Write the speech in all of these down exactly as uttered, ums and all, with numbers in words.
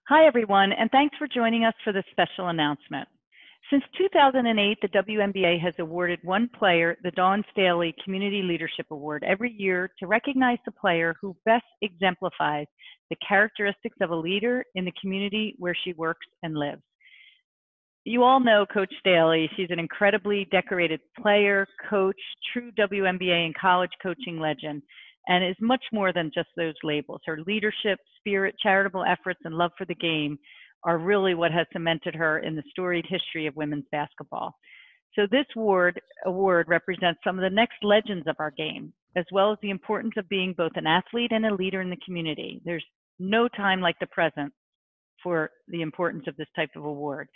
Hi, everyone, and thanks for joining us for this special announcement. Since two thousand eight, the W N B A has awarded one player the Dawn Staley Community Leadership Award every year to recognize the player who best exemplifies the characteristics of a leader in the community where she works and lives. You all know Coach Staley. She's an incredibly decorated player, coach, true W N B A and college coaching legend, and is much more than just those labels. Her leadership, spirit, charitable efforts, and love for the game are really what has cemented her in the storied history of women's basketball. So this award, award represents some of the next legends of our game, as well as the importance of being both an athlete and a leader in the community. There's no time like the present for the importance of this type of award.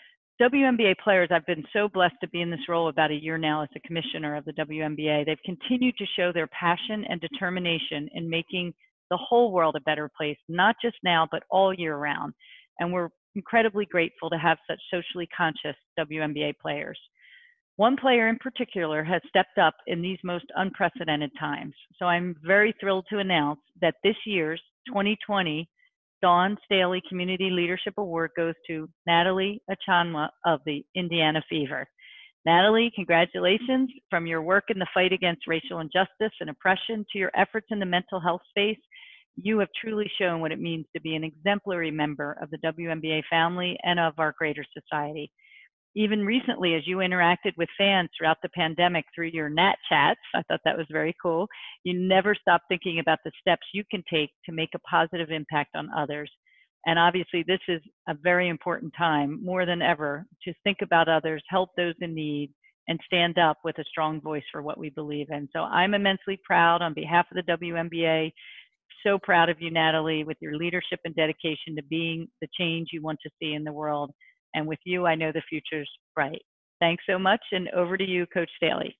W N B A players, I've been so blessed to be in this role about a year now as the commissioner of the W N B A. They've continued to show their passion and determination in making the whole world a better place, not just now, but all year round. And we're incredibly grateful to have such socially conscious W N B A players. One player in particular has stepped up in these most unprecedented times. So I'm very thrilled to announce that this year's twenty twenty Dawn Staley Community Leadership Award goes to Natalie Achonwa of the Indiana Fever. Natalie, congratulations. From your work in the fight against racial injustice and oppression to your efforts in the mental health space, you have truly shown what it means to be an exemplary member of the W N B A family and of our greater society. Even recently, as you interacted with fans throughout the pandemic through your Nat Chats, I thought that was very cool. You never stop thinking about the steps you can take to make a positive impact on others. And obviously, this is a very important time, more than ever, to think about others, help those in need, and stand up with a strong voice for what we believe in. So I'm immensely proud on behalf of the W N B A. So proud of you, Natalie, with your leadership and dedication to being the change you want to see in the world. And with you, I know the future's bright. Thanks so much, and over to you, Coach Staley.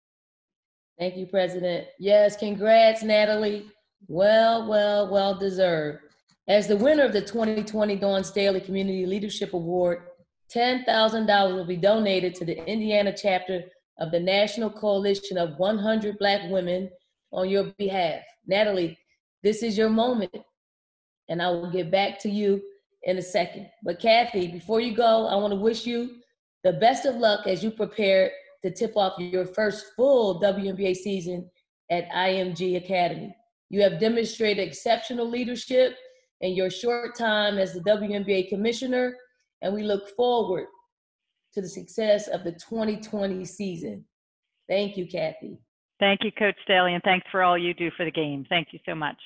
Thank you, President. Yes, congrats, Natalie. Well, well, well deserved. As the winner of the twenty twenty Dawn Staley Community Leadership Award, ten thousand dollars will be donated to the Indiana chapter of the National Coalition of one hundred Black Women on your behalf. Natalie, this is your moment, and I will get back to you in a second. But Kathy, before you go, I want to wish you the best of luck as you prepare to tip off your first full W N B A season at I M G Academy. You have demonstrated exceptional leadership in your short time as the W N B A commissioner, and we look forward to the success of the twenty twenty season. Thank you, Kathy. Thank you, Coach Staley, and thanks for all you do for the game. Thank you so much.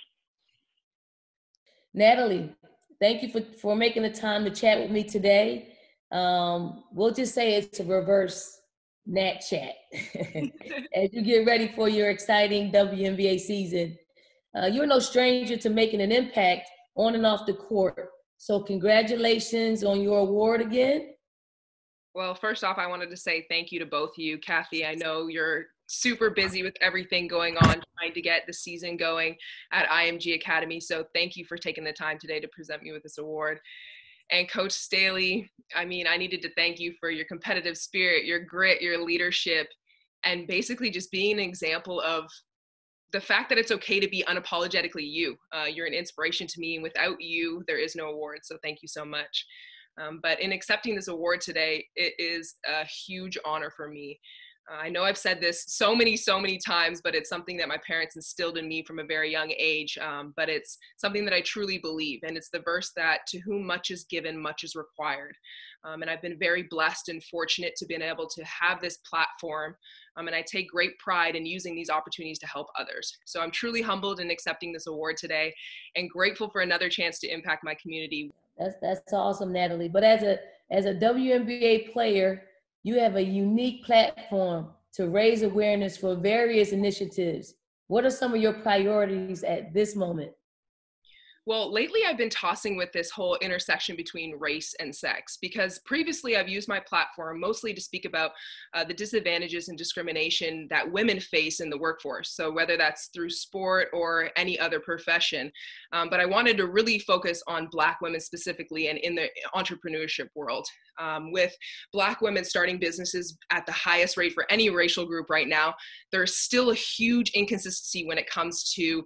Natalie, thank you for, for making the time to chat with me today. Um, we'll just say it's a reverse Nat Chat. As you get ready for your exciting W N B A season, uh, you're no stranger to making an impact on and off the court. So congratulations on your award again. Well, first off, I wanted to say thank you to both of you. Kathy, I know you're super busy with everything going on, trying to get the season going at I M G Academy. So thank you for taking the time today to present me with this award. And Coach Staley, I mean, I needed to thank you for your competitive spirit, your grit, your leadership, and basically just being an example of the fact that it's okay to be unapologetically you. Uh, you're an inspiration to me, and without you, there is no award. So thank you so much. Um, but in accepting this award today, it is a huge honor for me. Uh, I know I've said this so many, so many times, but it's something that my parents instilled in me from a very young age. Um, but it's something that I truly believe. And it's the verse that to whom much is given, much is required. Um, and I've been very blessed and fortunate to be able to have this platform. Um, and I take great pride in using these opportunities to help others. So I'm truly humbled in accepting this award today and grateful for another chance to impact my community. That's, that's awesome, Natalie. But as a, as a W N B A player, you have a unique platform to raise awareness for various initiatives. What are some of your priorities at this moment? Well, lately I've been tossing with this whole intersection between race and sex, because previously I've used my platform mostly to speak about uh, the disadvantages and discrimination that women face in the workforce. So whether that's through sport or any other profession. Um, but I wanted to really focus on Black women specifically and in the entrepreneurship world. Um, with Black women starting businesses at the highest rate for any racial group right now, there's still a huge inconsistency when it comes to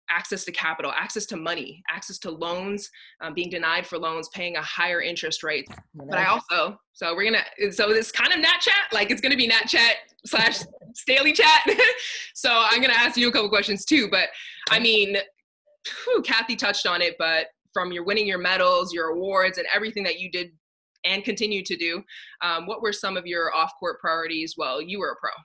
access to capital, access to money, access to loans, um, being denied for loans, paying a higher interest rate. But I also, so we're gonna, so this kind of Nat Chat, like it's gonna be Nat Chat slash Staley Chat. So I'm gonna ask you a couple questions too, but I mean, whew, Kathy touched on it, but from your winning your medals, your awards, and everything that you did and continue to do, um, what were some of your off-court priorities while you were a pro?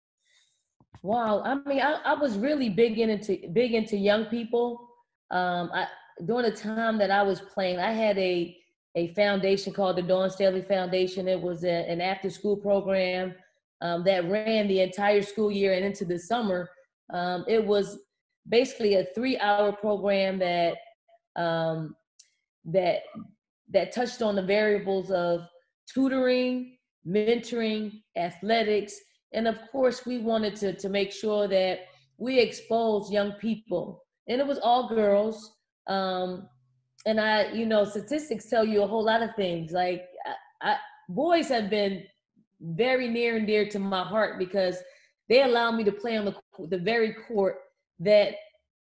Wow, I mean, I, I was really big into big into young people. Um, I, during the time that I was playing, I had a a foundation called the Dawn Staley Foundation. It was a, an after-school program um, that ran the entire school year and into the summer. Um, it was basically a three-hour program that um, that that touched on the variables of tutoring, mentoring, athletics. And of course, we wanted to, to make sure that we expose young people. And it was all girls. Um, and I, you know, statistics tell you a whole lot of things. Like, I, I, boys have been very near and dear to my heart because they allow me to play on the, the very court that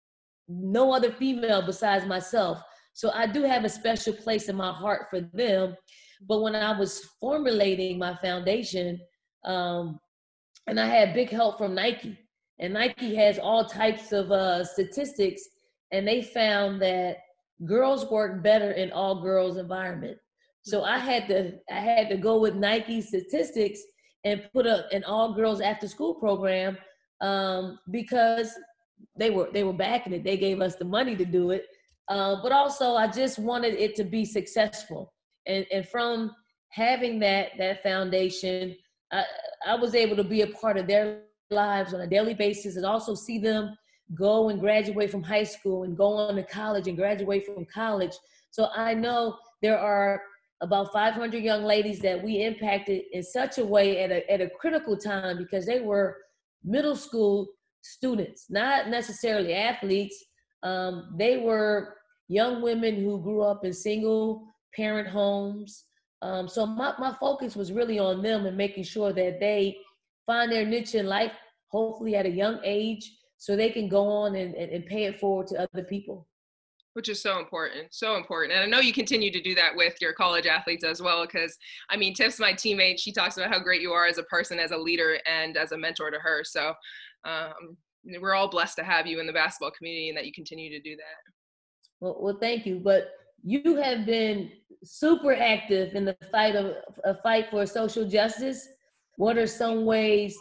no other female besides myself. So I do have a special place in my heart for them. But when I was formulating my foundation, um, and I had big help from Nike, and Nike has all types of uh, statistics, and they found that girls work better in all girls environment. So I had to I had to go with Nike statistics and put a, an all girls after school program um, because they were they were backing it. They gave us the money to do it, uh, but also I just wanted it to be successful. And and from having that that foundation, I, I was able to be a part of their lives on a daily basis and also see them go and graduate from high school and go on to college and graduate from college. So I know there are about five hundred young ladies that we impacted in such a way at a, at a critical time because they were middle school students, not necessarily athletes. Um, they were young women who grew up in single parent homes. Um, so my, my focus was really on them and making sure that they find their niche in life, hopefully at a young age, so they can go on and, and, and pay it forward to other people. Which is so important, so important. And I know you continue to do that with your college athletes as well, because I mean, Tiff's my teammate. She talks about how great you are as a person, as a leader, and as a mentor to her. So um, we're all blessed to have you in the basketball community and that you continue to do that. Well, well, thank you. But you have been super active in the fight of a fight for social justice. What are some ways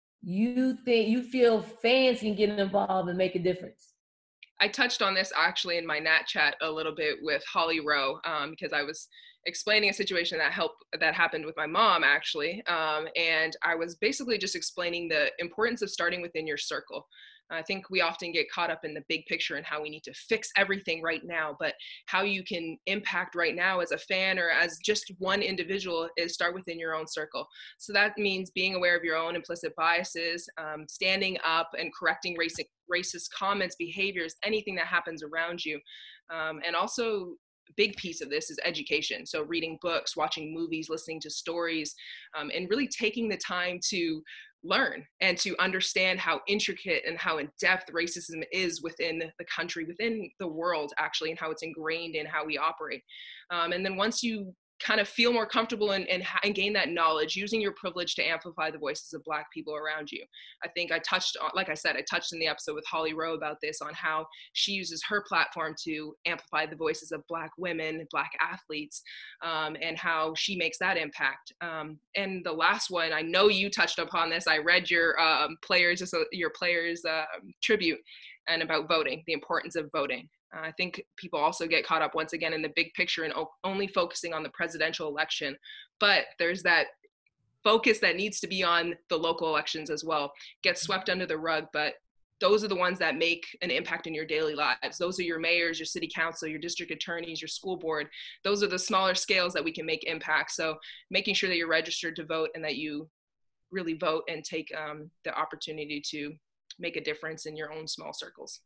you think you feel fans can get involved and make a difference? I touched on this actually in my Nat Chat a little bit with Holly Rowe um, because I was explaining a situation that helped that happened with my mom actually, um, and I was basically just explaining the importance of starting within your circle. I think we often get caught up in the big picture and how we need to fix everything right now, but how you can impact right now as a fan or as just one individual is start within your own circle. So that means being aware of your own implicit biases, um, standing up and correcting racist, racist comments, behaviors, anything that happens around you. Um, and also, a big piece of this is education. So reading books, watching movies, listening to stories, um, and really taking the time to learn and to understand how intricate and how in depth racism is within the country, within the world actually, and how it's ingrained in how we operate. Um, and then once you kind of feel more comfortable and, and, and gain that knowledge, using your privilege to amplify the voices of Black people around you. I think I touched on, like I said, I touched in the episode with Holly Rowe about this, on how she uses her platform to amplify the voices of Black women, Black athletes, um, and how she makes that impact. Um, and the last one, I know you touched upon this. I read your um, players, your players uh, tribute, and about voting, the importance of voting. I think people also get caught up once again in the big picture and only focusing on the presidential election. But there's that focus that needs to be on the local elections as well. Get swept under the rug, but those are the ones that make an impact in your daily lives. Those are your mayors, your city council, your district attorneys, your school board. Those are the smaller scales that we can make impact. So making sure that you're registered to vote and that you really vote and take um, the opportunity to make a difference in your own small circles.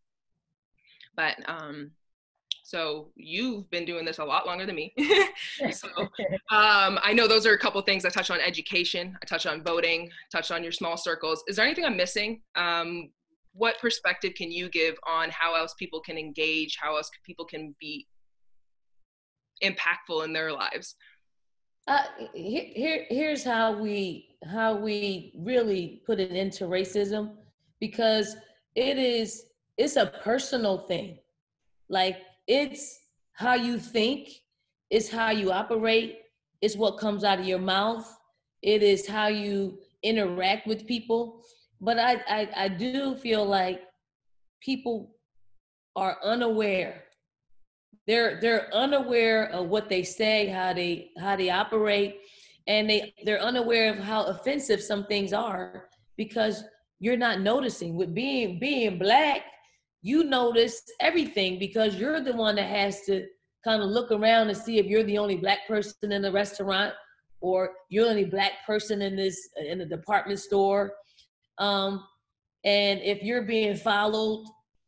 But um, so you've been doing this a lot longer than me. So um, I know those are a couple things. I touched on education, I touched on voting, touched on your small circles. Is there anything I'm missing? Um, what perspective can you give on how else people can engage, how else people can be impactful in their lives? Uh, here, here's how we how we really put an end to racism, because it is it's a personal thing. Like, it's how you think, it's how you operate, it's what comes out of your mouth, it is how you interact with people. But I I, I do feel like people are unaware. They're they're unaware of what they say, how they how they operate, and they they're unaware of how offensive some things are, because you're not noticing. With being being black, you notice everything because you're the one that has to kind of look around and see if you're the only black person in the restaurant, or you're the only black person in this in the department store. Um, and if you're being followed,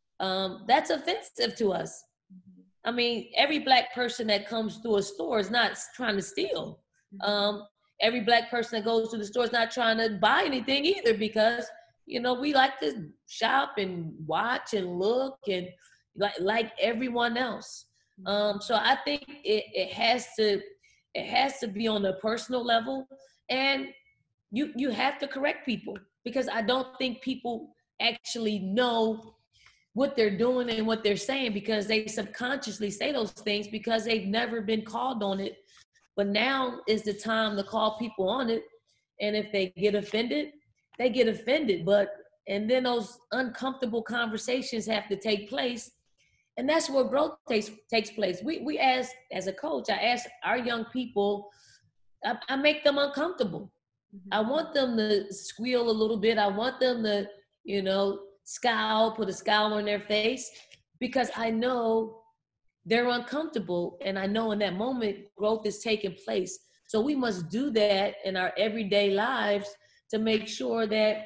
um, that's offensive to us. I mean, every black person that comes through a store is not trying to steal. Um, every black person that goes to the store is not trying to buy anything either, because, you know, we like to shop and watch and look and like like everyone else. Um, so I think it, it has to it has to be on a personal level, and you you have to correct people, because I don't think people actually know what they're doing and what they're saying, because they subconsciously say those things because they've never been called on it. But now is the time to call people on it. And if they get offended, they get offended. But, and then those uncomfortable conversations have to take place. And that's where growth takes takes place. We, we ask, as a coach, I ask our young people, I, I make them uncomfortable. Mm-hmm. I want them to squeal a little bit. I want them to, you know, scowl, put a scowl on their face, because I know they're uncomfortable, and I know in that moment growth is taking place. So we must do that in our everyday lives to make sure that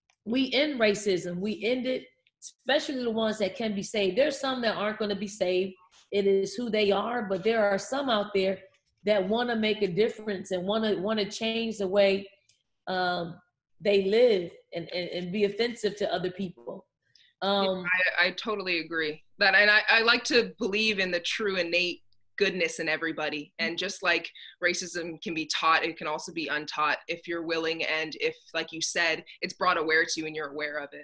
we end racism. We end it, especially the ones that can be saved. There's some that aren't going to be saved. It is who they are, but there are some out there that want to make a difference and want to want to change the way um, they live and, and, and be offensive to other people. Um, I, I totally agree that, and I, I like to believe in the true innate goodness in everybody. And just like racism can be taught, it can also be untaught if you're willing, and if, like you said, it's brought aware to you and you're aware of it.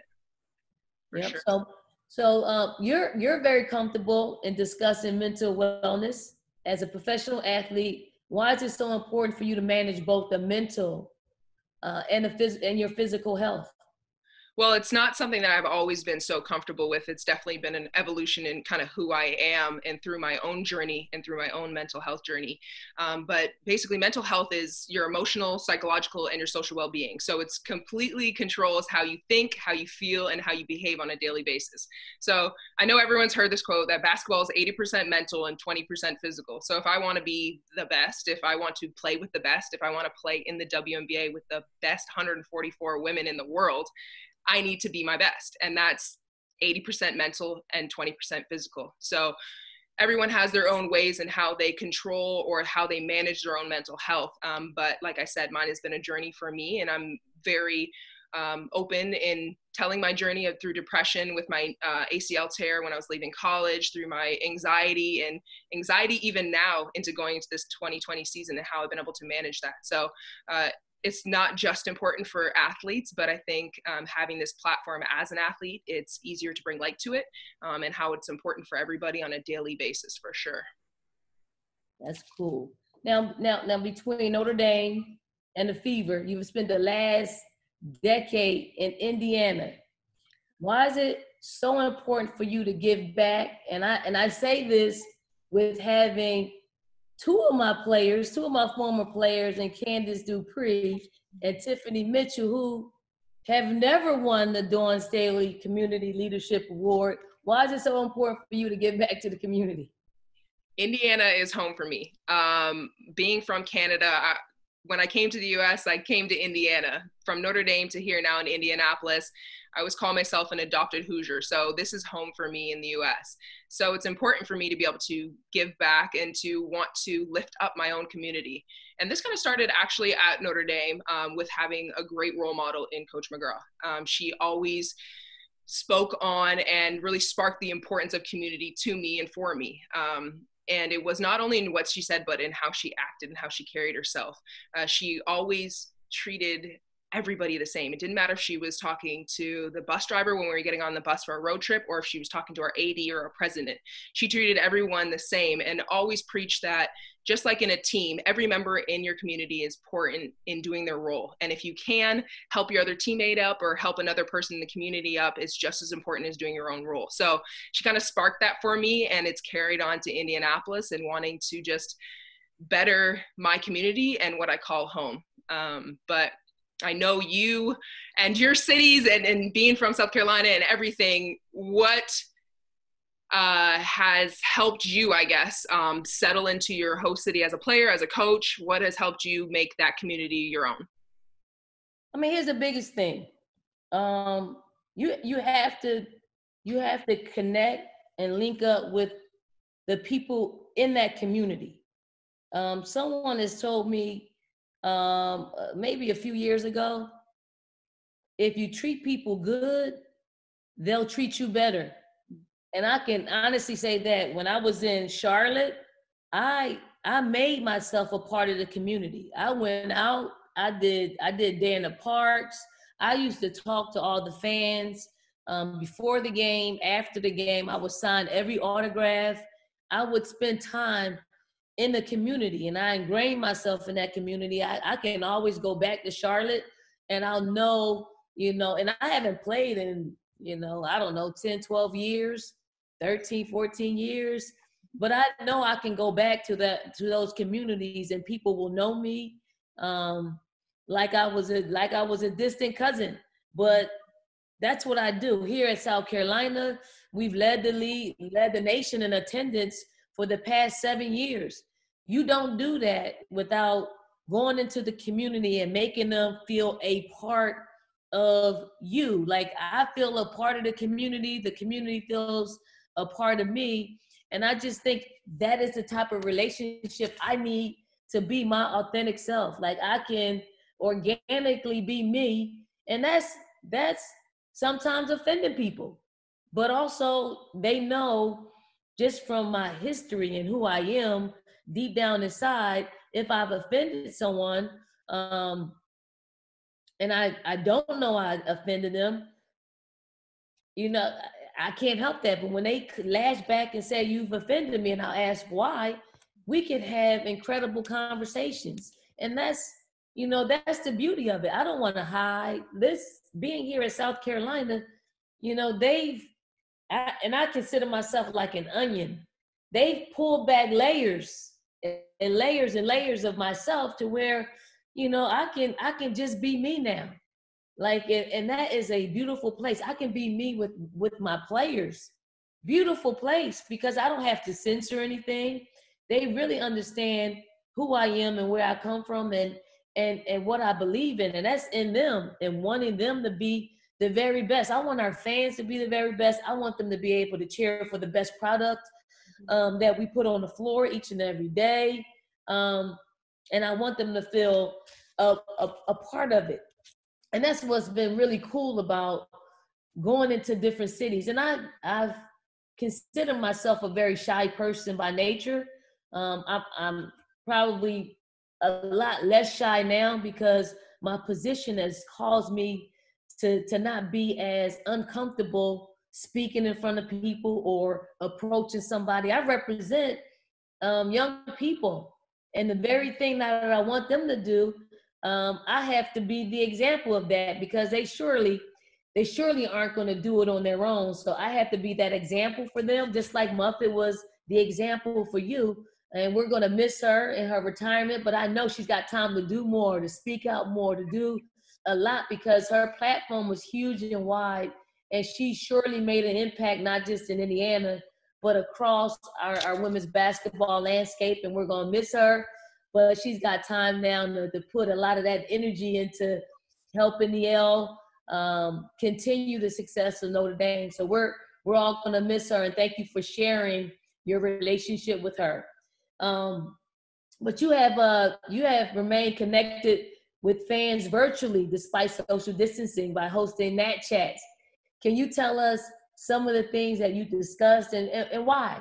For yep. Sure. So, so uh, you're you're very comfortable in discussing mental wellness as a professional athlete. Why is it so important for you to manage both the mental Uh, and the phys- and your physical health? Well, it's not something that I've always been so comfortable with. It's definitely been an evolution in kind of who I am and through my own journey and through my own mental health journey. Um, but basically, mental health is your emotional, psychological, and your social well-being. So it's completely controls how you think, how you feel, and how you behave on a daily basis. So I know everyone's heard this quote that basketball is eighty percent mental and twenty percent physical. So if I want to be the best, if I want to play with the best, if I want to play in the W N B A with the best one hundred forty-four women in the world, I need to be my best. And that's eighty percent mental and twenty percent physical. So everyone has their own ways and how they control or how they manage their own mental health. Um, but like I said, mine has been a journey for me, and I'm very um, open in telling my journey of, through depression with my uh, A C L tear when I was leaving college, through my anxiety and anxiety even now into going into this twenty twenty season, and how I've been able to manage that. So uh, it's not just important for athletes, but I think um, having this platform as an athlete, it's easier to bring light to it, um, and how it's important for everybody on a daily basis, for sure. That's cool. Now, now, now, between Notre Dame and the Fever, you've spent the last decade in Indiana. Why is it so important for you to give back? And I and I say this with having two of my players, two of my former players, and Candace Dupree and Tiffany Mitchell, who have never won the Dawn Staley Community Leadership Award. Why is it so important for you to give back to the community? Indiana is home for me. Um, being from Canada, I, when I came to the U S, I came to Indiana. From Notre Dame to here now in Indianapolis, I always call myself an adopted Hoosier. So this is home for me in the U S. So it's important for me to be able to give back and to want to lift up my own community. And this kind of started actually at Notre Dame um, with having a great role model in Coach McGraw. Um, she always spoke on and really sparked the importance of community to me and for me. Um, and it was not only in what she said, but in how she acted and how she carried herself. Uh, she always treated everybody the same. It didn't matter if she was talking to the bus driver when we were getting on the bus for a road trip, or if she was talking to our A D or a president. She treated everyone the same and always preached that just like in a team, every member in your community is important in doing their role. And if you can help your other teammate up or help another person in the community up, it's just as important as doing your own role. So she kind of sparked that for me, and it's carried on to Indianapolis and wanting to just better my community and what I call home. Um, but I know you and your cities and, and being from South Carolina and everything, what uh, has helped you, I guess, um, settle into your host city as a player, as a coach? What has helped you make that community your own? I mean, here's the biggest thing. Um, you you have to you have to connect and link up with the people in that community. Um, someone has told me um, maybe a few years ago, if you treat people good, they'll treat you better. And I can honestly say that when I was in Charlotte, I I made myself a part of the community. I went out, I did I did day in the parks. I used to talk to all the fans um, before the game, after the game. I would sign every autograph. I would spend time in the community, and I ingrained myself in that community. I, I can always go back to Charlotte, and I'll know, you know, and I haven't played in, you know, I don't know, ten, twelve years, thirteen, fourteen years. But I know I can go back to that, to those communities, and people will know me um, like I was a, like I was a distant cousin. But that's what I do. Here in South Carolina, we've led the league, led the nation in attendance for the past seven years. You don't do that without going into the community and making them feel a part of you. Like, I feel a part of the community, the community feels a part of me. And I just think that is the type of relationship I need to be my authentic self. Like, I can organically be me. And that's, that's sometimes offending people, but also they know just from my history and who I am deep down inside, if I've offended someone, um, and I, I don't know I offended them, you know, I can't help that. But when they lash back and say, you've offended me, and I'll ask why, we can have incredible conversations. And that's, you know, that's the beauty of it. I don't want to hide this. Being here in South Carolina, you know, they've, I, and I consider myself like an onion. They've pulled back layers and layers and layers of myself to where, you know, I can, I can just be me now. Like, and that is a beautiful place. I can be me with, with my players. Beautiful place, because I don't have to censor anything. They really understand who I am and where I come from, and, and, and what I believe in. And that's in them, and wanting them to be the very best. I want our fans to be the very best. I want them to be able to cheer for the best product um, that we put on the floor each and every day. Um, and I want them to feel a, a, a part of it. And that's what's been really cool about going into different cities. And I, I've considered myself a very shy person by nature. Um, I, I'm probably a lot less shy now because my position has caused me to, to not be as uncomfortable speaking in front of people or approaching somebody. I represent um, young people, and the very thing that I want them to do, um, I have to be the example of that, because they surely, they surely aren't going to do it on their own. So I have to be that example for them, just like Muffet was the example for you. And we're going to miss her in her retirement, but I know she's got time to do more, to speak out more, to do a lot, because her platform was huge and wide, and she surely made an impact, not just in Indiana, but across our, our women's basketball landscape. And we're going to miss her, but she's got time now to, to put a lot of that energy into helping the L um, continue the success of Notre Dame. So we're, we're all going to miss her, and thank you for sharing your relationship with her. Um, but you have, uh, you have remained connected with fans virtually despite social distancing by hosting Nat Chats. Can you tell us some of the things that you discussed and, and, and why?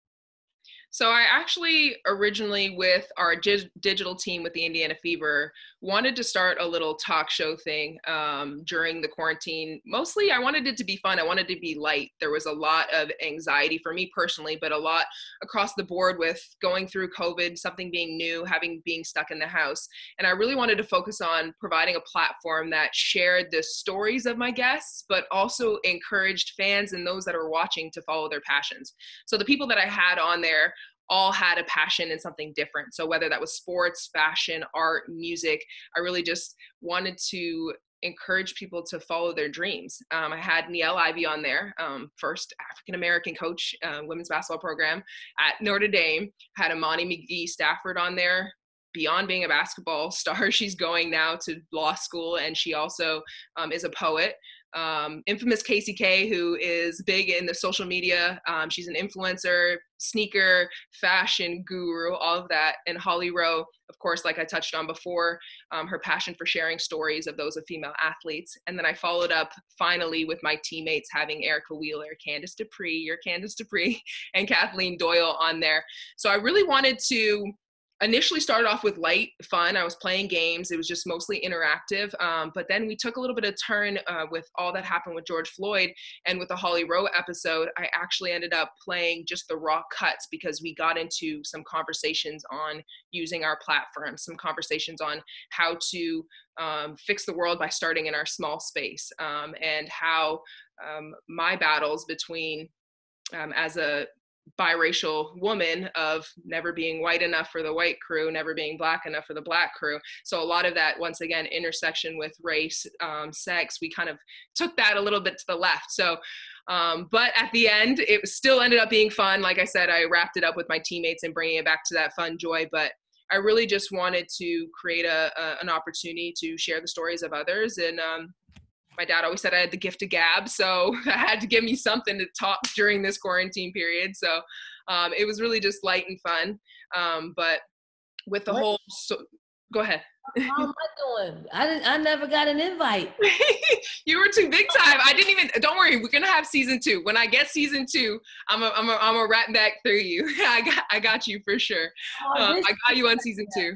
So I actually originally with our dig- digital team with the Indiana Fever wanted to start a little talk show thing um, during the quarantine. Mostly I wanted it to be fun. I wanted it to be light. There was a lot of anxiety for me personally, but a lot across the board with going through COVID, something being new, having being stuck in the house. And I really wanted to focus on providing a platform that shared the stories of my guests, but also encouraged fans and those that are watching to follow their passions. So the people that I had on there all had a passion in something different. So whether that was sports, fashion, art, music, I really just wanted to encourage people to follow their dreams. Um, I had Niele Ivey on there, um, first African-American coach, uh, women's basketball program at Notre Dame. Had Imani McGee Stafford on there. Beyond being a basketball star, she's going now to law school, and she also um, is a poet. Um, infamous Casey K, who is big in the social media. Um, she's an influencer, sneaker, fashion guru, all of that. And Holly Rowe, of course, like I touched on before, um, her passion for sharing stories of those of female athletes. And then I followed up finally with my teammates having Erica Wheeler, Candace Dupree, your Candace Dupree, and Kathleen Doyle on there. So I really wanted to initially started off with light fun. I was playing games. It was just mostly interactive. Um, but then we took a little bit of turn uh, with all that happened with George Floyd, and with the Holly Rowe episode, I actually ended up playing just the raw cuts because we got into some conversations on using our platform, some conversations on how to um, fix the world by starting in our small space, um, and how um, my battles between um, as a biracial woman of never being white enough for the white crew, never being black enough for the black crew. So a lot of that, once again, intersection with race, um, sex, we kind of took that a little bit to the left. So, um, but at the end, it still ended up being fun. Like I said, I wrapped it up with my teammates and bringing it back to that fun joy. But I really just wanted to create a, a an opportunity to share the stories of others. And um, my dad always said I had the gift of gab, so I had to give me something to talk during this quarantine period. So um, it was really just light and fun. Um, but with the What? whole, so, go ahead. How am I doing? I didn't. I never got an invite. You were too big time. I didn't even. Don't worry, we're gonna have season two. When I get season two, I'm a, I'm a, I'm a rat back through you. I got I got you for sure. Oh, Um, this- I got you on season two.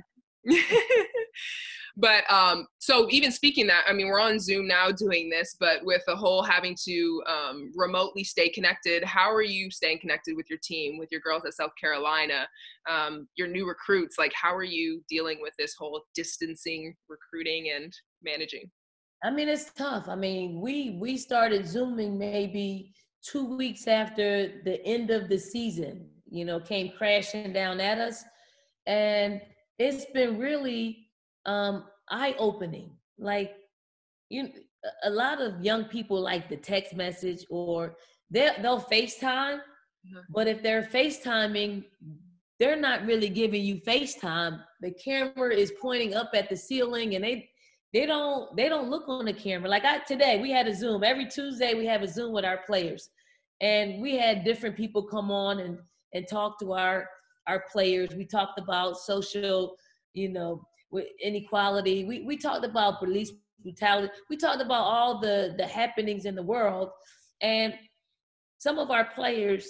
But um, so even speaking that, I mean, we're on Zoom now doing this, but with the whole having to um, remotely stay connected, how are you staying connected with your team, with your girls at South Carolina, um, your new recruits? Like, how are you dealing with this whole distancing, recruiting, and managing? I mean, it's tough. I mean, we we started Zooming maybe two weeks after the end of the season, you know, came crashing down at us. And it's been really um, eye-opening. Like, you, a lot of young people like the text message, or they'll, they'll FaceTime, mm-hmm. But if they're FaceTiming, they're not really giving you FaceTime. The camera is pointing up at the ceiling, and they they don't they don't look on the camera. Like I today, we had a Zoom. Every Tuesday, we have a Zoom with our players, and we had different people come on and and talk to our our players. We talked about social, you know, inequality. We we talked about police brutality. We talked about all the the happenings in the world, and some of our players,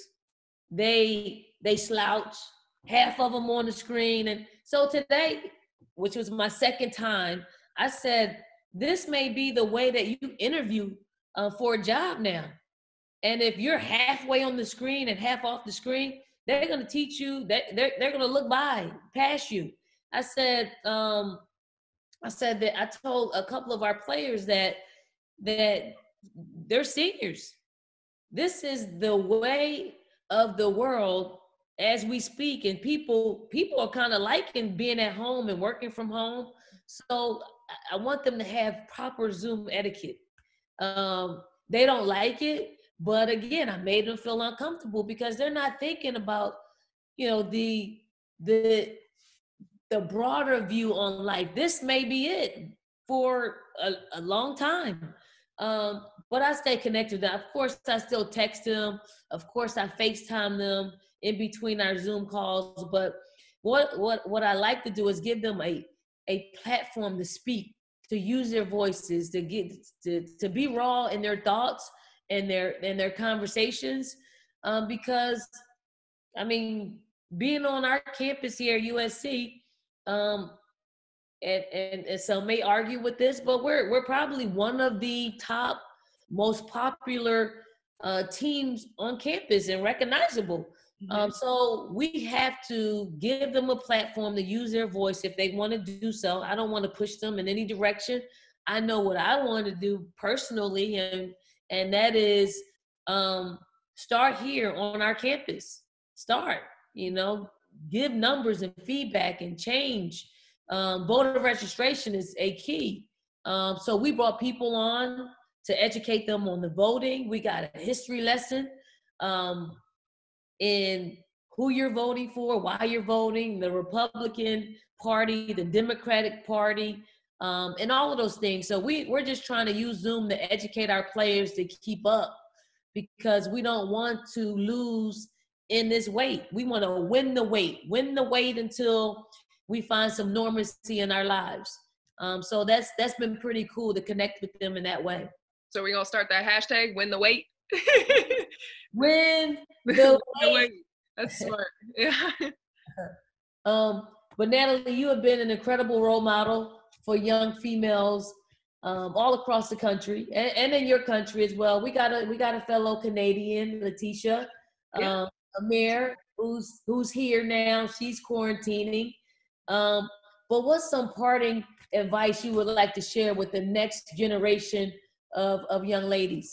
they they slouch. Half of them on the screen, and so today, which was my second time, I said, this may be the way that you interview uh, for a job now. And if you're halfway on the screen and half off the screen, they're going to teach you that they're, they're going to look by, past you. I said, um, I said that I told a couple of our players that, that they're seniors. This is the way of the world as we speak, and people, people are kind of liking being at home and working from home. So I want them to have proper Zoom etiquette. Um, they don't like it, but again, I made them feel uncomfortable because they're not thinking about, you know, the the the broader view on life. This may be it for a, a long time. Um, but I stay connected. Of course, I still text them. Of course, I FaceTime them in between our Zoom calls. But what what what I like to do is give them a a platform to speak, to use their voices, to get to, to be raw in their thoughts, and their and their conversations, um, because I mean, being on our campus here at U S C, um, and, and, and some may argue with this, but we're we're probably one of the top most popular uh, teams on campus and recognizable. Mm-hmm. Um, so we have to give them a platform to use their voice if they want to do so. I don't want to push them in any direction. I know what I want to do personally, and and that is um, start here on our campus. Start, you know, give numbers and feedback and change. Um, voter registration is a key. Um, so we brought people on to educate them on the voting. We got a history lesson um, in who you're voting for, why you're voting, the Republican Party, the Democratic Party, um, and all of those things. So we, we're just trying to use Zoom to educate our players to keep up, because we don't want to lose in this weight. We want to win the weight, win the weight until we find some normalcy in our lives. Um, so that's that's been pretty cool to connect with them in that way. So we're gonna start that hashtag, win the weight. Win the weight. That's smart. Yeah. um, but Natalie, you have been an incredible role model for young females um, all across the country, and, and in your country as well. We got a we got a fellow Canadian, Letitia, yeah. um, Amir, who's who's here now. She's quarantining. Um, but what's some parting advice you would like to share with the next generation of, of young ladies?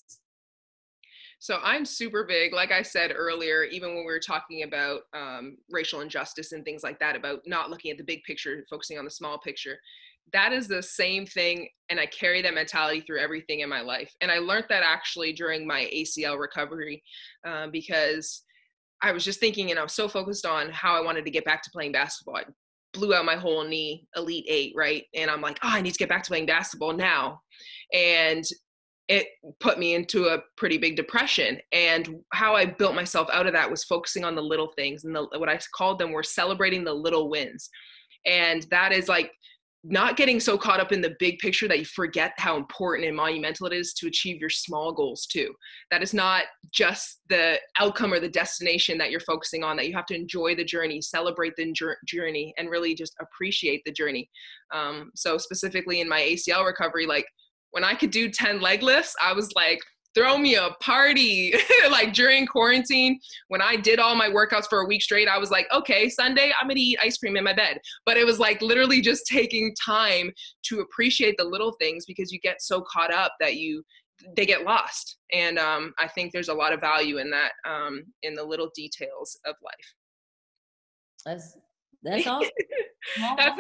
So I'm super big, like I said earlier, even when we were talking about um, racial injustice and things like that, about not looking at the big picture, focusing on the small picture. That is the same thing, and I carry that mentality through everything in my life. And I learned that actually during my A C L recovery, uh, because I was just thinking, and I was so focused on how I wanted to get back to playing basketball. I blew out my whole knee, Elite Eight, right? And I'm like, oh, I need to get back to playing basketball now. And it put me into a pretty big depression. And how I built myself out of that was focusing on the little things. And the, what I called them were celebrating the little wins. And that is like not getting so caught up in the big picture that you forget how important and monumental it is to achieve your small goals too. That is not just the outcome or the destination that you're focusing on, that you have to enjoy the journey, celebrate the journey, and really just appreciate the journey. Um, so specifically in my A C L recovery, like when I could do ten leg lifts, I was like, throw me a party. Like during quarantine, when I did all my workouts for a week straight, I was like, okay, Sunday, I'm gonna eat ice cream in my bed. But it was like literally just taking time to appreciate the little things, because you get so caught up that you, they get lost. And um, I think there's a lot of value in that, um, in the little details of life. That's, that's awesome. Small, That's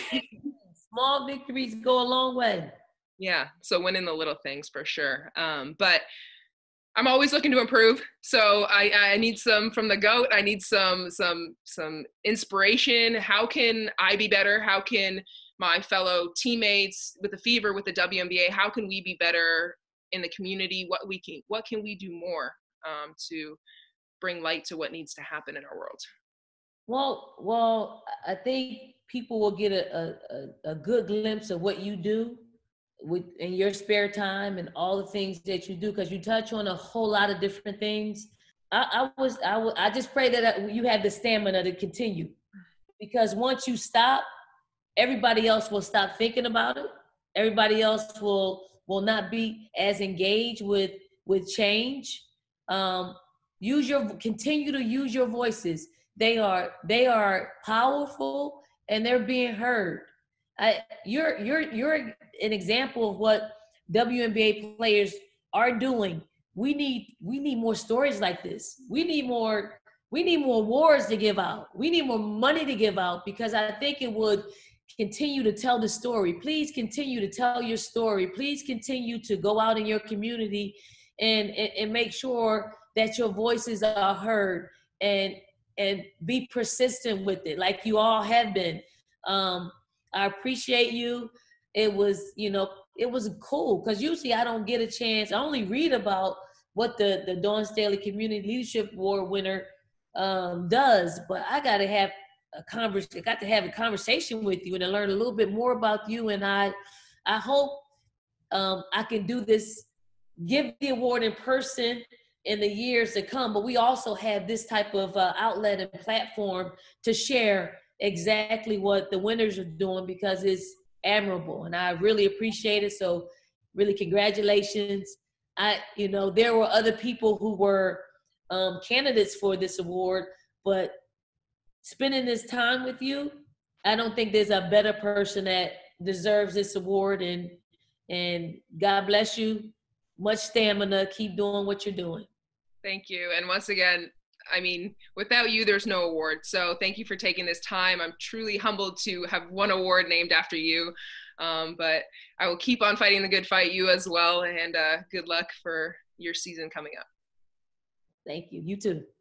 small victories go a long way. Yeah, so winning the little things for sure. Um, but I'm always looking to improve. So I, I need some from the GOAT. I need some some some inspiration. How can I be better? How can my fellow teammates with the Fever, with the W N B A, how can we be better in the community? What we can what can we do more um, to bring light to what needs to happen in our world? Well, well, I think people will get a a, a good glimpse of what you do with in your spare time and all the things that you do, because you touch on a whole lot of different things. I, I was I, w- I just pray that you have the stamina to continue, because once you stop, everybody else will stop thinking about it. Everybody else will will not be as engaged with with change. Um, use your continue to use your voices. They are they are powerful and they're being heard. I, you're you're you're an example of what W N B A players are doing. We need we need more stories like this. We need more we need more awards to give out. We need more money to give out, because I think it would continue to tell the story. Please continue to tell your story. Please continue to go out in your community and and, and make sure that your voices are heard, and and be persistent with it like you all have been. Um, I appreciate you. It was, you know, it was cool, because usually I don't get a chance. I only read about what the, the Dawn Staley Community Leadership Award winner um, does, but I got to have a conversation. I got to have a conversation with you and to learn a little bit more about you. And I, I hope um, I can do this give the award in person in the years to come, but we also have this type of uh, outlet and platform to share exactly what the winners are doing, because it's admirable and I really appreciate it. So really congratulations. I, you know, there were other people who were um, candidates for this award, but spending this time with you, I don't think there's a better person that deserves this award. And, and God bless you. Much stamina. Keep doing what you're doing. Thank you. And once again, I mean, without you, there's no award. So thank you for taking this time. I'm truly humbled to have one award named after you. Um, but I will keep on fighting the good fight, you as well. And uh, good luck for your season coming up. Thank you. You too.